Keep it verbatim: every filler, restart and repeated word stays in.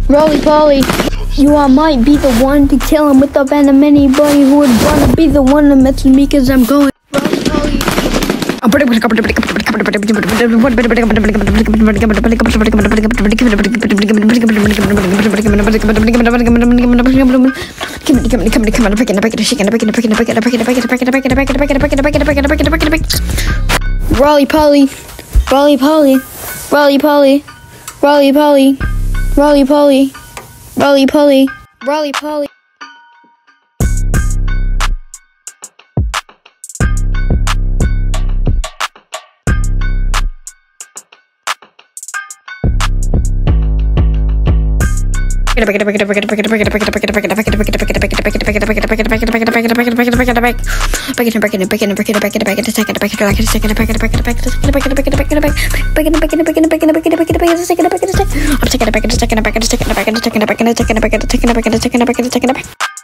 Roly Poly, you I might be the one to kill him with the venom. Anybody who would wanna be the one to mess with me, cause I'm going Roly Poly. Roly Poly, Roly Poly, Roly Poly, Roly Poly, Roly Poly, Roly Poly, Roly Poly. I'm